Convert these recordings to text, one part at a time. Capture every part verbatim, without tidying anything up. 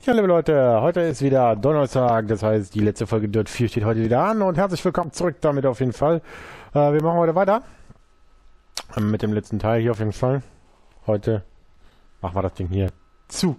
Hallöchen, liebe Leute, heute ist wieder Donnerstag, das heißt, die letzte Folge Dirt vier steht heute wieder an und herzlich willkommen zurück damit auf jeden Fall. Äh, wir machen heute weiter mit dem letzten Teil hier auf jeden Fall. Heute machen wir das Ding hier zu.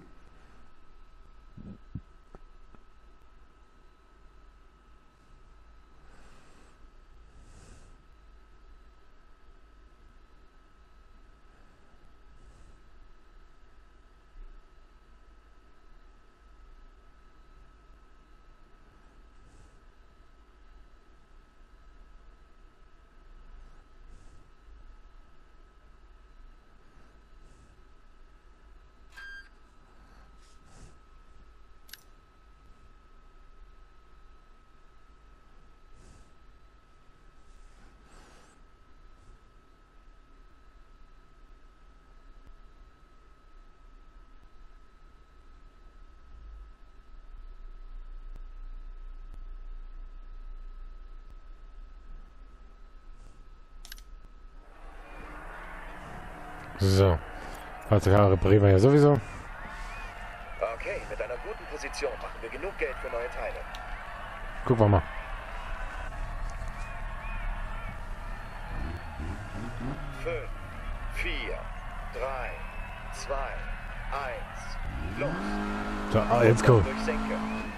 So, also ja, reparieren wir ja sowieso. Okay, mit einer guten Position machen wir genug Geld für neue Teile. Gucken wir mal. Fünf, vier, drei, zwei, eins, los. So, ah, jetzt cool. Durch Senke.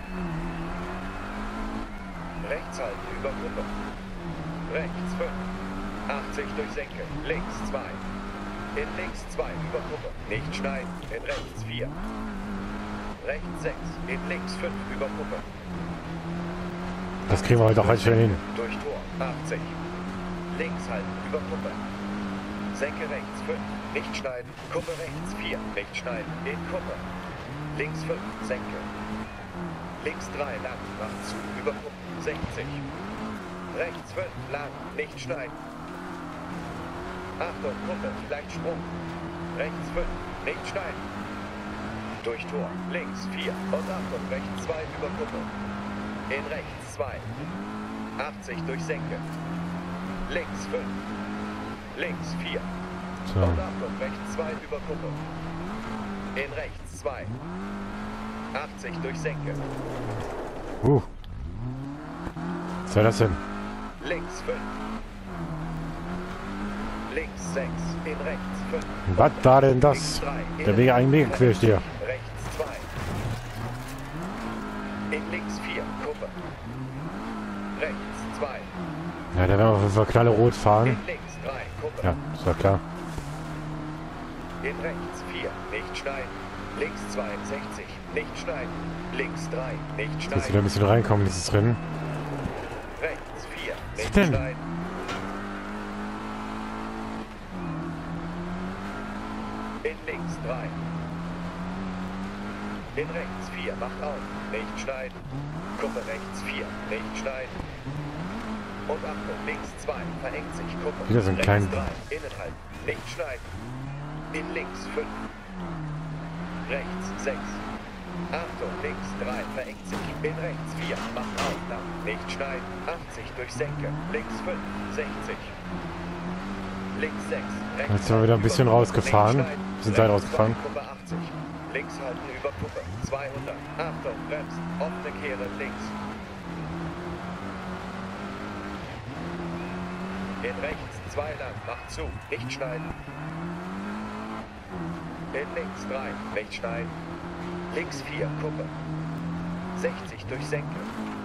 Rechts halten über Kuppe. Rechts fünf. achtzig durch Senke. Links zwei. In links zwei über Kuppe. Nicht schneiden. In rechts vier. Rechts sechs. In links fünf über Kuppe. Das kriegen wir heute auch ganz schnell hin. Durch Tor. achtzig. Links halten über Kuppe. Senke rechts fünf. Nicht schneiden. Kuppe rechts vier. Nicht schneiden. In Kuppe. Links fünf. Senke. Links drei. Lang. Macht zu. Über Kuppe. sechzig. Rechts fünf. Lang. Nicht schneiden. Achtung, Kuppe, vielleicht Sprung. Rechts fünf, nicht schneiden. Durch Tor, links vier und Achtung, rechts zwei über Kuppe. In rechts zwei. achtzig durch Senke. Links fünf. Links vier. So. Und Achtung, rechts zwei über Kuppe. In rechts zwei. achtzig durch Senke. Uh. Was soll das denn? Links fünf. Links sechs, in rechts fünf. Was war denn das? Der Weg eigentlich quer hier. Rechts zwei. In links vier, Kuppe. Rechts zwei. Ja, da werden wir auf jeden Fall knallerot fahren. In links drei, Kuppe. Ja, ist ja klar. In rechts vier, nicht schneiden. Links zwei, sechzig, nicht schneiden. Links drei, nicht Jetzt schneiden. wieder ein bisschen reinkommen, dieses Rennen. Rechts vier, Was nicht denn? schneiden. In links drei. In rechts vier, macht auf. Nicht schneiden. Kuppe rechts vier, nicht schneiden. Und Achtung, links zwei, verengt sich Kuppe. Wieder so ein rechts kleinen- drei, innen halten, nicht schneiden. In links fünf. Rechts sechs. Achtung, links drei, verengt sich. In rechts vier, macht auf, lang, nicht schneiden. achtzig durch Senke. Links fünf, sechzig. Links sechs. Rechts Jetzt sind wir wieder ein bisschen über Kuppe, rausgefahren. nicht schneiden. Wir sind weit Rechts rausgefahren. zwei, Kuppe achtzig. Links halten über Kuppe. zweihundert. Achtung, bremst. Offene Kehre links. In rechts zwei lang. Macht zu. Nicht schneiden. In links drei. Nicht schneiden. Links vier. Kuppe. sechzig durch Senke.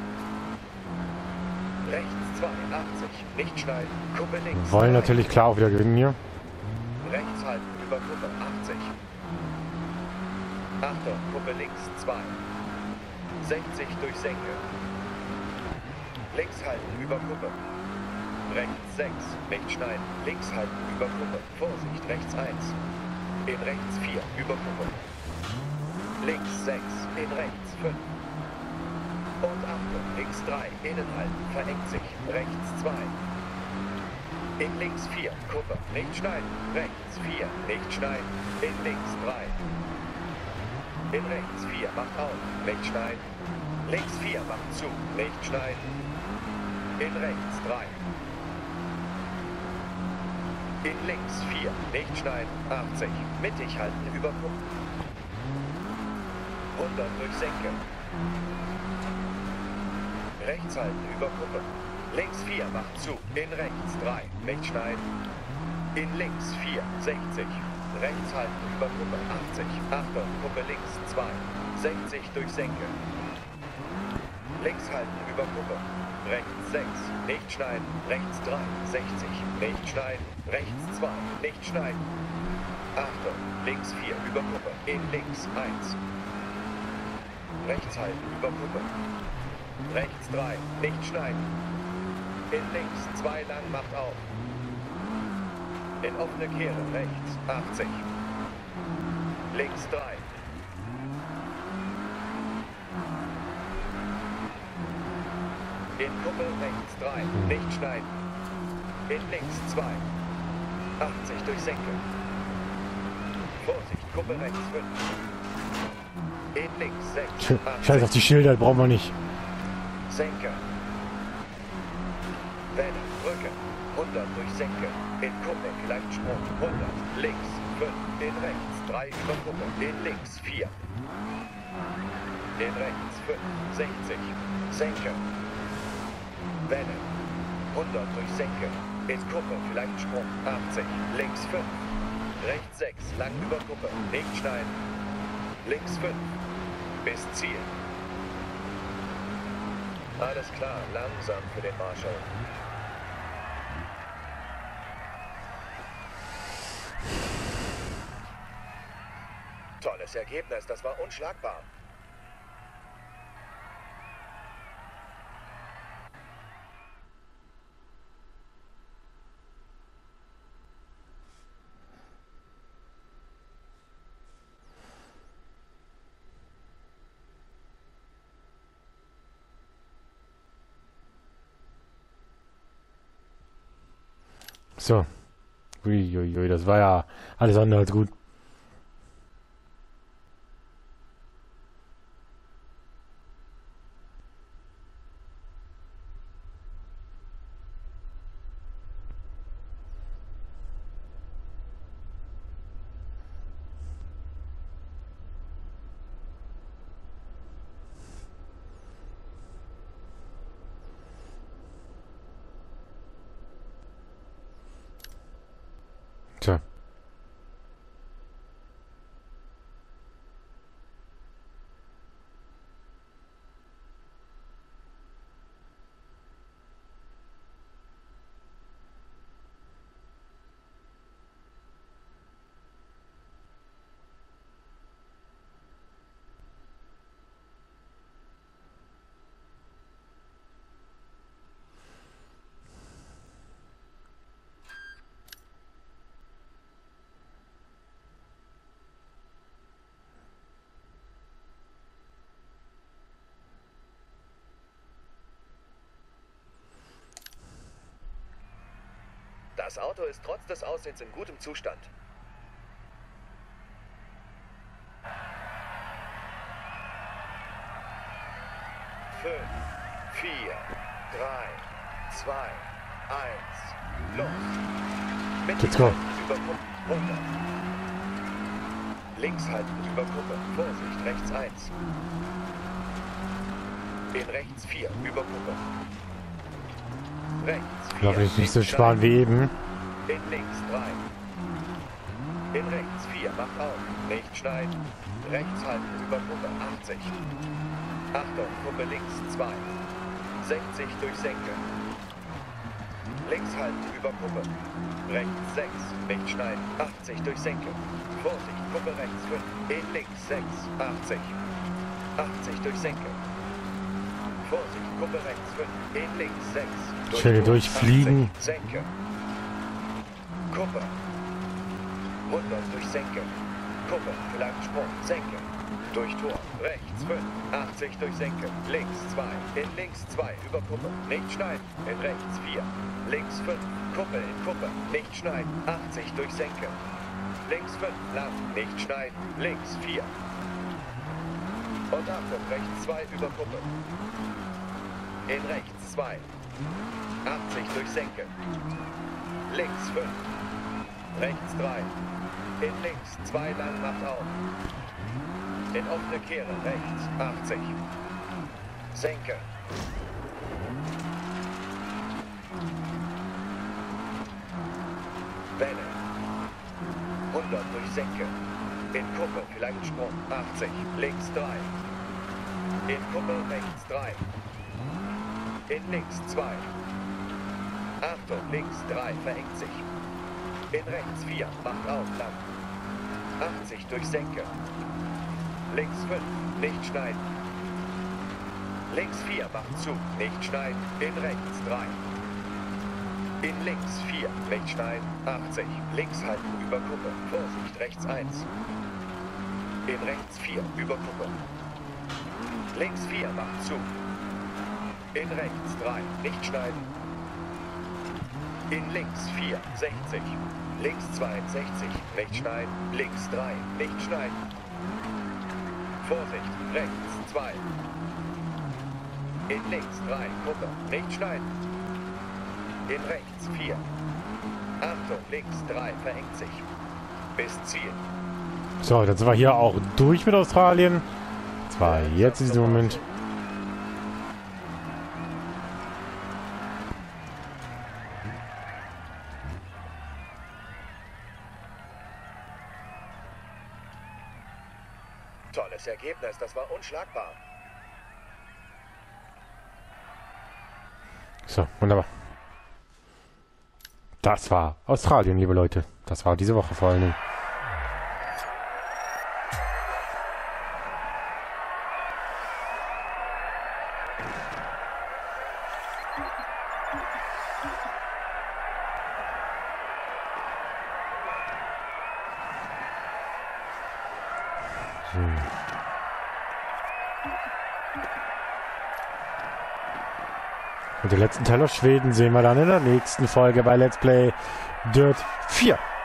Rechts zwei. achtzig. Nicht schneiden. Kuppe links. Wir wollen drei. natürlich klar auch wieder gewinnen hier. Rechts halten über Kuppe achtzig. Achtung, Kuppe links zwei. sechzig durch Senke. Links halten über Kuppe. Rechts sechs, nicht schneiden. Links halten über Kuppe. Vorsicht, rechts eins. In rechts vier, über Kuppe. Links sechs, in rechts fünf. Und Achtung, links drei, innen halten, verengt sich. Rechts zwei. In links vier, Kuppe, nicht schneiden. Rechts vier, nicht schneiden. In links drei. In rechts vier, macht auf, nicht schneiden. Links vier, macht zu, nicht schneiden. In rechts drei. In links vier, nicht schneiden, achtzig. Mittig halten, über Kuppe. hundert durch Senke. Rechts halten über Kuppe. Links vier, macht zu. In rechts drei, rechts schneiden. In links vier, sechzig. Rechts halten über Kuppe, achtzig. Achtung, Kuppe links zwei, sechzig durch Senke. Links halten über Kuppe. Rechts sechs, nicht schneiden. Rechts drei, sechzig. Nicht schneiden. Rechts zwei, nicht schneiden. Achtung, links vier über Kuppe. In links eins. Rechts halten über Kuppe. Rechts drei, nicht schneiden. In links zwei lang, macht auf. In offene Kehre, rechts achtzig. Links drei. In Kuppe rechts drei, nicht schneiden. In links zwei. achtzig durch Senke. Vorsicht, Kuppe rechts fünf. In links sechs. Scheiß auf die Schilder, brauchen wir nicht. Senke. Welle, Brücke. hundert durch Senke. In Kuppe, Gleitsprung. hundert. Links fünf. In rechts drei über Kuppe. In links vier. In rechts fünf. sechzig. Senke. Welle. hundert durch Senke. In Kuppe, Gleitsprung. achtzig. Links fünf. Rechts sechs. Lang über Kuppe. Nicht schneiden. Links fünf. Bis Ziel. Alles klar, langsam für den Marshall. Tolles Ergebnis, das war unschlagbar. So. Uiuiui, das war ja alles andere als gut. Tja. Das Auto ist trotz des Aussehens in gutem Zustand. Fünf, vier, drei, zwei, eins, los. Mit Let's go. Über Kuppe, hundert. Links halten über Kuppe, Vorsicht, rechts eins. In rechts vier, über Kuppe. Rechts vier. Glaube ich nicht so sparen wie eben. In links drei. In rechts vier. Macht auf. Nicht schneiden. Rechts halten über Kuppe. achtzig. Achtung. Kuppe links zwei. sechzig durch Senke. Links halten über Kuppe. Rechts sechs. Nicht schneiden. achtzig durch Senke. Vorsicht. Kuppe rechts fünf. In links sechs. achtzig. achtzig durch Senke. Vorsicht, Kuppe rechts fünf, in links sechs. Schön durchfliegen. achtzig, Senke. Kuppe. hundert durch Senke. Kuppe, Gleitsprung, Senke. Durch Tor, rechts fünf, achtzig durch Senke. Links zwei, in links zwei, über Kuppe. Nicht schneiden, in rechts vier. Links fünf, Kuppe in Kuppe. Nicht schneiden, achtzig durch Senke. Links fünf, lang, nicht schneiden. Links vier. Und Achtung, rechts zwei über Kuppe. In rechts zwei. achtzig durch Senke. Links fünf. Rechts drei. In links zwei lang, macht auf. In offene Kehre rechts achtzig. Senke. Welle. hundert durch Senke. In Kuppe vielleicht Sprung achtzig. Links drei. In Kuppe rechts drei. In links zwei. Achtung, links drei verengt sich. In rechts vier macht auf lang. achtzig durch Senke. Links fünf, nicht schneiden. Links vier macht zu, nicht schneiden. In rechts drei. In links vier, rechts schneiden, achtzig. Links halten über Kuppe. Vorsicht, rechts eins. In rechts vier, über Kuppe. Links vier macht zu. In rechts drei, nicht schneiden. In links vier, sechzig. Links zwei, sechzig. Rechts schneiden. Links drei, nicht schneiden. Vorsicht, rechts zwei. In links drei, Kuppe, nicht schneiden. In rechts vier. Achtung, links drei verengt sich. Bis Ziel. So, dann sind wir hier auch durch mit Australien. Zwar jetzt in diesem Moment. Tolles Ergebnis, das war unschlagbar. So, wunderbar. Das war Australien, liebe Leute. Das war diese Woche vor allen Dingen. Hm. Und den letzten Teil aus Schweden sehen wir dann in der nächsten Folge bei Let's Play Dirt vier.